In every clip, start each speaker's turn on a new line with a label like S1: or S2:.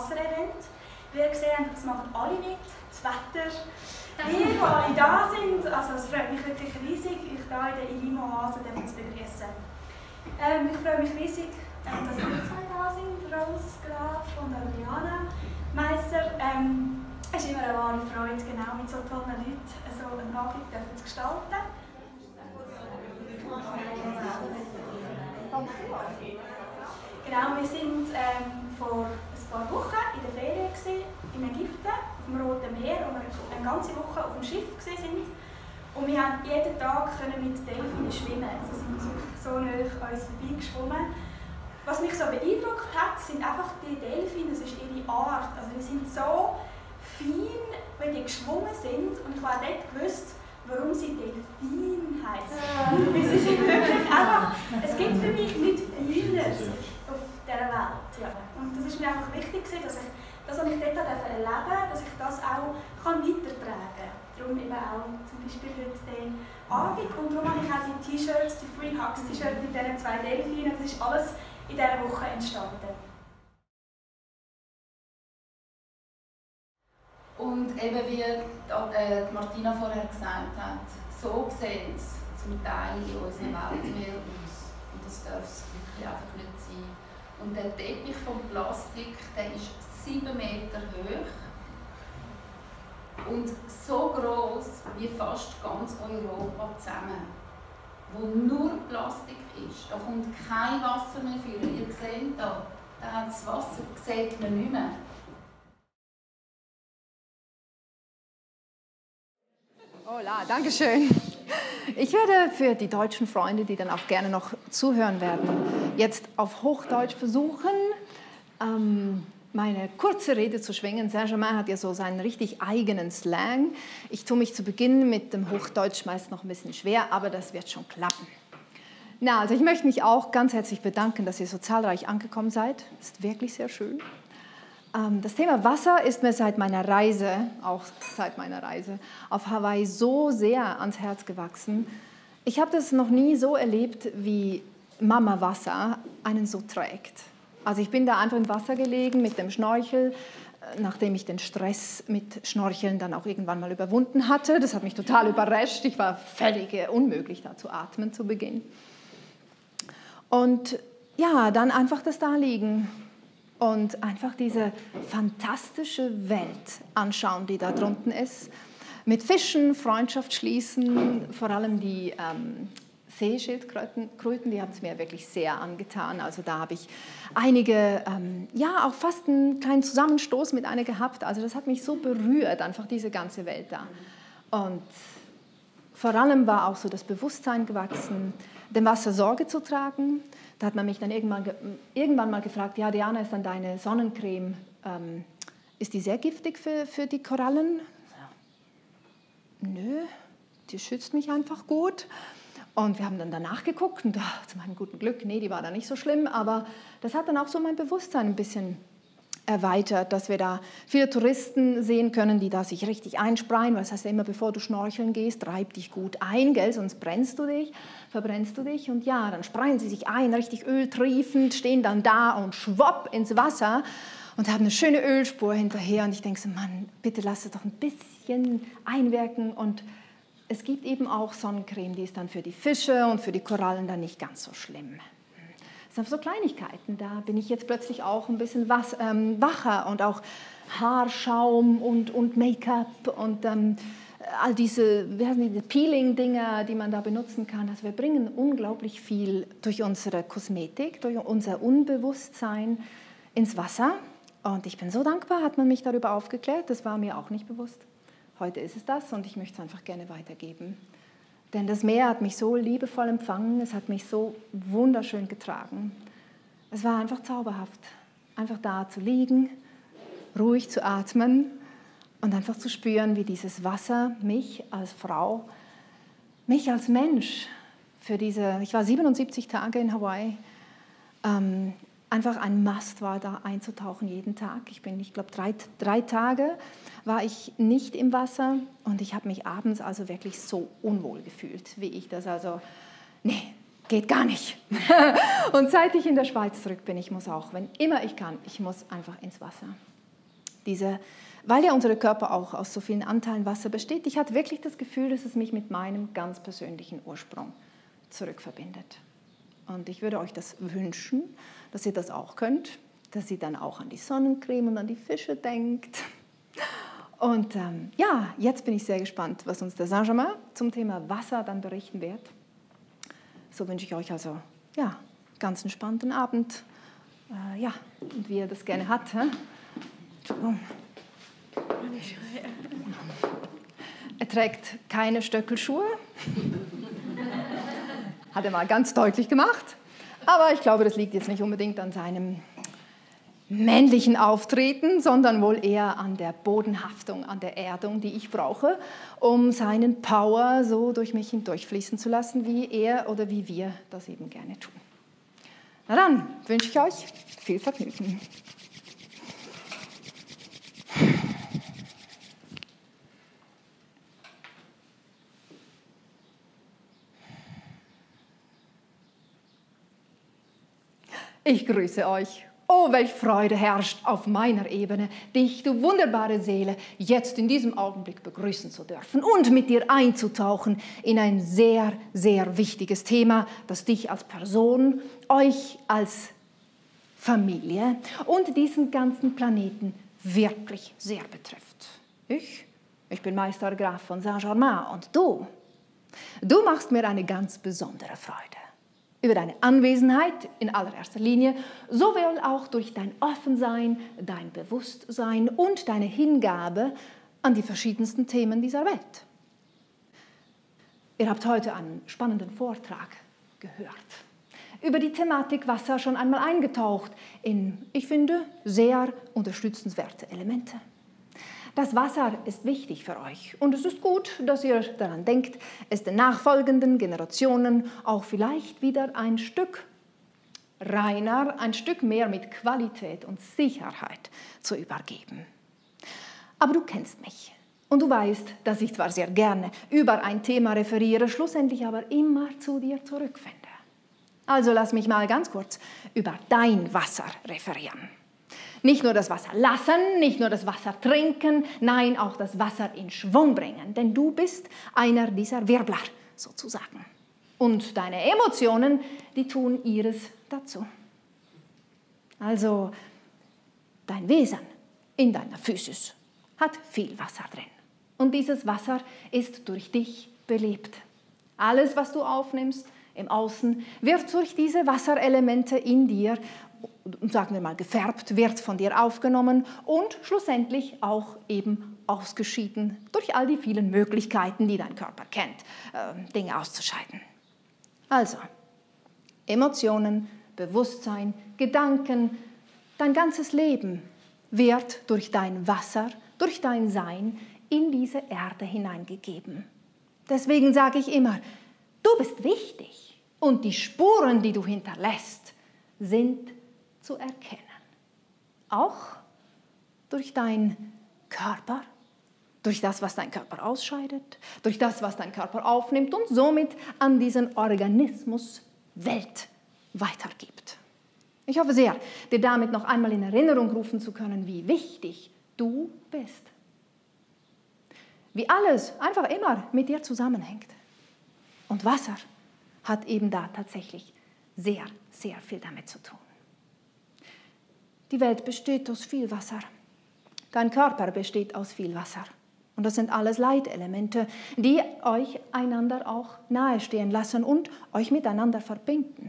S1: Wasserevent. Wie ihr gesehen habt, das machen alle mit. Das Wetter, wir, wo alle da sind. Also es freut mich wirklich riesig, euch hier in der Ilimo-Oase zu begrüßen. Ich freue mich riesig, dass wir zwei da sind, Rose Graf und Adriana Meisser. Es ist immer eine wahre Freude, genau mit so tollen Leuten so einen Abend zu gestalten. Genau, wir sind vor ein paar Wochen in der Ferien in Ägypten, auf dem Roten Meer, wo wir eine ganze Woche auf dem Schiff waren. Und wir konnten jeden Tag mit Delfinen schwimmen. Also sind wir wirklich so nah an uns vorbeigeschwommen. Was mich so beeindruckt hat, sind einfach die Delfine, das ist ihre Art. Also die sind so fein, wenn die geschwommen sind. Und ich habe auch dort gewusst, warum sie Delfin heißen. Es ist wirklich einfach, es gibt für mich nichts Feines auf dieser Welt. Ja. Und das ist mir einfach wichtig, dass ich das, was ich dort erleben durfte, dass ich das auch weitertragen kann. Darum eben auch zum Beispiel heute den Abend. Und darum habe ich auch die T-Shirts, die Free Hugs T-Shirts mit diesen zwei Delfinen. Das ist alles in dieser Woche entstanden.
S2: Und eben wie Martina vorher gesagt hat, so sehen es zum Teil in unserer Welt aus. Und das darf es wirklich einfach nicht sein. Und der Teppich vom Plastik, der ist 7 Meter hoch und so groß wie fast ganz Europa zusammen, wo nur Plastik ist. Da kommt kein Wasser mehr für. Ihr seht da das Wasser sieht man nicht mehr.
S3: Hola, danke schön. Ich werde für die deutschen Freunde, die dann auch gerne noch zuhören werden, jetzt auf Hochdeutsch versuchen, meine kurze Rede zu schwingen. Saint-Germain hat ja so seinen richtig eigenen Slang. Ich tue mich zu Beginn mit dem Hochdeutsch meist noch ein bisschen schwer, aber das wird schon klappen. Na, also ich möchte mich auch ganz herzlich bedanken, dass ihr so zahlreich angekommen seid. Das ist wirklich sehr schön. Das Thema Wasser ist mir seit meiner Reise auf Hawaii so sehr ans Herz gewachsen. Ich habe das noch nie so erlebt, wie Mama Wasser einen so trägt. Also ich bin da einfach im Wasser gelegen mit dem Schnorchel, nachdem ich den Stress mit Schnorcheln dann auch irgendwann mal überwunden hatte. Das hat mich total überrascht. Ich war völlig unmöglich, da zu atmen zu Beginn. Und ja, dann einfach das Daliegen und einfach diese fantastische Welt anschauen, die da drunten ist. Mit Fischen Freundschaft schließen, vor allem die Seeschildkröten, die haben es mir wirklich sehr angetan. Also da habe ich einige, ja auch fast einen kleinen Zusammenstoß mit einer gehabt. Also das hat mich so berührt, einfach diese ganze Welt da. Und vor allem war auch so das Bewusstsein gewachsen, dem Wasser Sorge zu tragen. Da hat man mich dann irgendwann mal gefragt, ja Diana, ist dann deine Sonnencreme, ist die sehr giftig für die Korallen? Nö, die schützt mich einfach gut. Und wir haben dann danach geguckt und zu meinem guten Glück, nee, die war da nicht so schlimm, aber das hat dann auch so mein Bewusstsein ein bisschen erweitert, dass wir da viele Touristen sehen können, die da sich richtig einsprayen, weil das heißt ja immer, bevor du schnorcheln gehst, reib dich gut ein, gell? Sonst verbrennst du dich und ja, dann sprayen sie sich ein, richtig öltriefend, stehen dann da und schwopp ins Wasser und haben eine schöne Ölspur hinterher und ich denke so, Mann, bitte lass es doch ein bisschen einwirken und es gibt eben auch Sonnencreme, die ist dann für die Fische und für die Korallen dann nicht ganz so schlimm. Das sind so Kleinigkeiten, da bin ich jetzt plötzlich auch ein bisschen wacher und auch Haarschaum und Make-up und all diese Peeling-Dinger, die man da benutzen kann. Also wir bringen unglaublich viel durch unsere Kosmetik, durch unser Unbewusstsein ins Wasser und ich bin so dankbar, hat man mich darüber aufgeklärt, das war mir auch nicht bewusst. Heute ist es das und ich möchte es einfach gerne weitergeben. Denn das Meer hat mich so liebevoll empfangen, es hat mich so wunderschön getragen. Es war einfach zauberhaft, einfach da zu liegen, ruhig zu atmen und einfach zu spüren, wie dieses Wasser mich als Frau, mich als Mensch ich war 77 Tage in Hawaii, einfach ein Must war, da einzutauchen jeden Tag. Ich glaube, drei Tage war ich nicht im Wasser und ich habe mich abends also wirklich so unwohl gefühlt, wie ich das also, nee, geht gar nicht. Und seit ich in der Schweiz zurück bin, ich muss auch, wenn immer ich kann, ich muss einfach ins Wasser. weil ja unser Körper auch aus so vielen Anteilen Wasser besteht, ich hatte wirklich das Gefühl, dass es mich mit meinem ganz persönlichen Ursprung zurückverbindet. Und ich würde euch das wünschen, dass ihr das auch könnt, dass ihr dann auch an die Sonnencreme und an die Fische denkt. Und ja, jetzt bin ich sehr gespannt, was uns der Saint-Germain zum Thema Wasser dann berichten wird. So wünsche ich euch also ja, ganz entspannten Abend. Ja, und wie ihr das gerne hat. Entschuldigung. Er trägt keine Stöckelschuhe. Hat er mal ganz deutlich gemacht. Aber ich glaube, das liegt jetzt nicht unbedingt an seinem männlichen Auftreten, sondern wohl eher an der Bodenhaftung, an der Erdung, die ich brauche, um seinen Power so durch mich hindurchfließen zu lassen, wie er oder wie wir das eben gerne tun. Na dann wünsche ich euch viel Vergnügen. Ich grüße euch. Oh, welch Freude herrscht auf meiner Ebene, dich, du wunderbare Seele, jetzt in diesem Augenblick begrüßen zu dürfen und mit dir einzutauchen in ein sehr, sehr wichtiges Thema, das dich als Person, euch als Familie und diesen ganzen Planeten wirklich sehr betrifft. Ich bin Meister Graf von Saint-Germain und du machst mir eine ganz besondere Freude. Über deine Anwesenheit in allererster Linie, sowohl auch durch dein Offensein, dein Bewusstsein und deine Hingabe an die verschiedensten Themen dieser Welt. Ihr habt heute einen spannenden Vortrag gehört. Über die Thematik Wasser schon einmal eingetaucht in, ich finde, sehr unterstützenswerte Elemente. Das Wasser ist wichtig für euch und es ist gut, dass ihr daran denkt, es den nachfolgenden Generationen auch vielleicht wieder ein Stück reiner, ein Stück mehr mit Qualität und Sicherheit zu übergeben. Aber du kennst mich und du weißt, dass ich zwar sehr gerne über ein Thema referiere, schlussendlich aber immer zu dir zurückfinde. Also lass mich mal ganz kurz über dein Wasser referieren. Nicht nur das Wasser lassen, nicht nur das Wasser trinken, nein, auch das Wasser in Schwung bringen. Denn du bist einer dieser Wirbler, sozusagen. Und deine Emotionen, die tun ihres dazu. Also dein Wesen in deiner Physis hat viel Wasser drin. Und dieses Wasser ist durch dich belebt. Alles, was du aufnimmst im Außen, wird durch diese Wasserelemente in dir, sagen wir mal, gefärbt, wird von dir aufgenommen und schlussendlich auch eben ausgeschieden durch all die vielen Möglichkeiten, die dein Körper kennt, Dinge auszuscheiden. Also, Emotionen, Bewusstsein, Gedanken, dein ganzes Leben wird durch dein Wasser, durch dein Sein in diese Erde hineingegeben. Deswegen sage ich immer, du bist wichtig und die Spuren, die du hinterlässt, sind zu erkennen. Auch durch deinen Körper, durch das, was dein Körper ausscheidet, durch das, was dein Körper aufnimmt und somit an diesen Organismus Welt weitergibt. Ich hoffe sehr, dir damit noch einmal in Erinnerung rufen zu können, wie wichtig du bist. Wie alles einfach immer mit dir zusammenhängt. Und Wasser hat eben da tatsächlich sehr, sehr viel damit zu tun. Die Welt besteht aus viel Wasser. Dein Körper besteht aus viel Wasser. Und das sind alles Leitelemente, die euch einander auch nahestehen lassen und euch miteinander verbinden.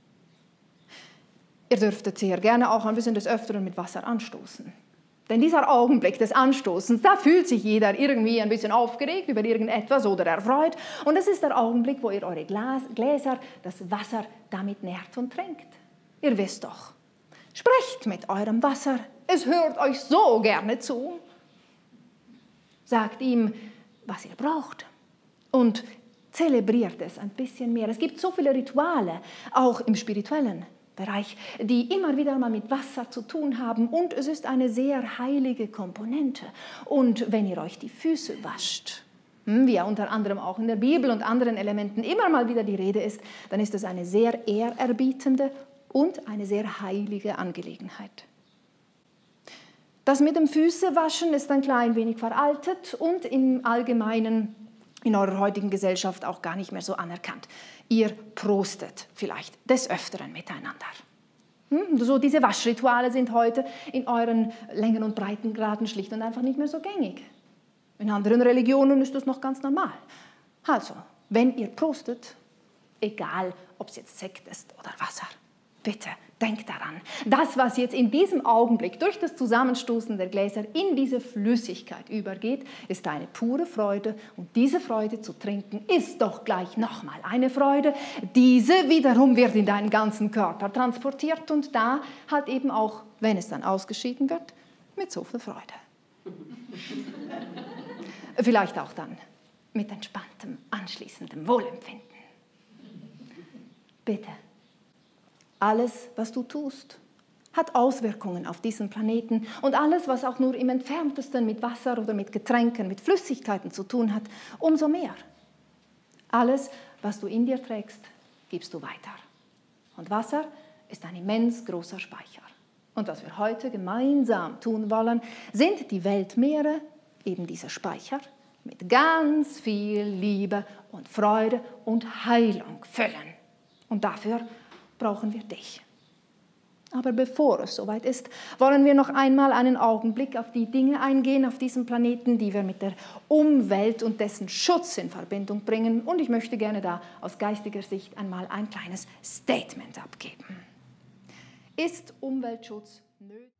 S3: Ihr dürftet sehr gerne auch ein bisschen des Öfteren mit Wasser anstoßen. Denn dieser Augenblick des Anstoßens, da fühlt sich jeder irgendwie ein bisschen aufgeregt über irgendetwas oder erfreut. Und das ist der Augenblick, wo ihr eure Gläser, das Wasser damit nährt und trinkt. Ihr wisst doch, sprecht mit eurem Wasser, es hört euch so gerne zu. Sagt ihm, was ihr braucht und zelebriert es ein bisschen mehr. Es gibt so viele Rituale, auch im spirituellen Bereich, die immer wieder mal mit Wasser zu tun haben und es ist eine sehr heilige Komponente. Und wenn ihr euch die Füße wascht, wie ja unter anderem auch in der Bibel und anderen Elementen immer mal wieder die Rede ist, dann ist es eine sehr ehrerbietende und eine sehr heilige Angelegenheit. Das mit dem Füßewaschen ist ein klein wenig veraltet und im Allgemeinen in eurer heutigen Gesellschaft auch gar nicht mehr so anerkannt. Ihr prostet vielleicht des Öfteren miteinander. So diese Waschrituale sind heute in euren Längen- und Breitengraden schlicht und einfach nicht mehr so gängig. In anderen Religionen ist das noch ganz normal. Also, wenn ihr prostet, egal ob es jetzt Sekt ist oder Wasser, bitte denkt daran, das, was jetzt in diesem Augenblick durch das Zusammenstoßen der Gläser in diese Flüssigkeit übergeht, ist eine pure Freude. Und diese Freude zu trinken ist doch gleich nochmal eine Freude. Diese wiederum wird in deinen ganzen Körper transportiert und da halt eben auch, wenn es dann ausgeschieden wird, mit so viel Freude. Vielleicht auch dann mit entspanntem, anschließendem Wohlempfinden. Bitte. Alles, was du tust, hat Auswirkungen auf diesen Planeten und alles, was auch nur im Entferntesten mit Wasser oder mit Getränken, mit Flüssigkeiten zu tun hat, umso mehr. Alles, was du in dir trägst, gibst du weiter. Und Wasser ist ein immens großer Speicher. Und was wir heute gemeinsam tun wollen, sind die Weltmeere, eben diese Speicher, mit ganz viel Liebe und Freude und Heilung füllen. Und dafür brauchen wir dich. Aber bevor es soweit ist, wollen wir noch einmal einen Augenblick auf die Dinge eingehen auf diesem Planeten, die wir mit der Umwelt und dessen Schutz in Verbindung bringen. Und ich möchte gerne da aus geistiger Sicht einmal ein kleines Statement abgeben. Ist Umweltschutz nötig?